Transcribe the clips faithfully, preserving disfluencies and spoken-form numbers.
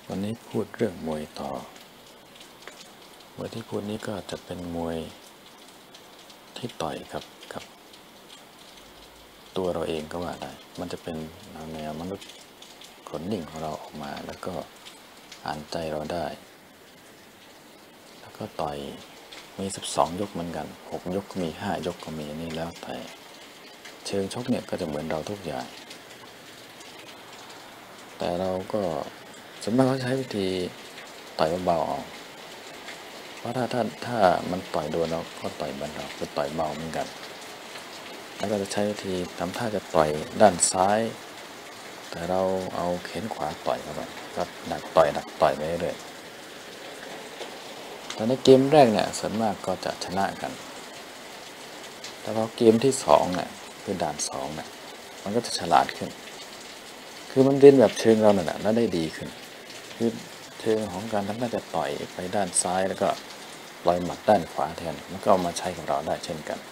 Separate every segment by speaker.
Speaker 1: วันนี้พูดเรื่องมวยต่อมวยที่พูดนี้ก็จะเป็นมวยที่ต่อยกับกับตัวเราเองก็ว่าได้มันจะเป็นแนวมนุษย์คนนิ่งของเราออกมาแล้วก็อ่านใจเราได้แล้วก็ต่อยมีสิบสองยกเหมือนกันหกยกก็มีห้ายกก็มีนี่แล้วแต่เชิงชกเนี่ยก็จะเหมือนเราทุกอย่างแต่เราก็ส่วนมากเขาใช้วิธีต่อยเบาๆเอาเพราะถ้าถ้าถ้ามันต่อยโดนเราก็ต่อยเบาเราก็ต่อยเบาเหมือนกันแล้วก็จะใช้วิธีทำท่าจะต่อยด้านซ้ายแต่เราเอาแขนขวาต่อยเข้าไปก็ดักต่อยดักต่อยไปเรื่อยแต่ในเกมแรกเนี่ยส่วนมากก็จะชนะกันแต่พอเกมที่สองเนี่ยคือด่านสองเนี่ยมันก็จะฉลาดขึ้นคือมันเรียนแบบเชิงเราเนี่ยแล้วได้ดีขึ้นคือเชิงของการทำท่าจะต่อยไปด้านซ้ายแล้วก็ปล่อยหมัดด้านขวาแทนมันก็เอามาใช้กับเราได้เช่นกัน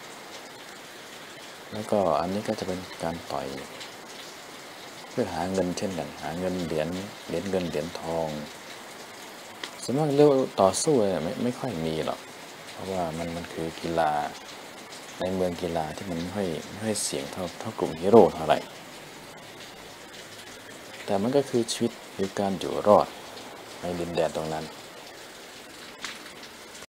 Speaker 1: แล้วก็อันนี้ก็จะเป็นการต่อยเพื่อหาเงินเช่นกันหาเงินเหรียญเหรียญเงินเหรียญทองส่วนมากเรื่องต่อสู้เนี่ยไม่ไม่ค่อยมีหรอกเพราะว่ามันมันคือกีฬาในเมืองกีฬาที่มันไม่ค่อยไม่ค่อยเสี่ยงเท่าเท่ากลุ่มฮีโร่เท่าไหร่แต่มันก็คือชีวิตคือการอยู่รอดในดินแดนตรงนั้น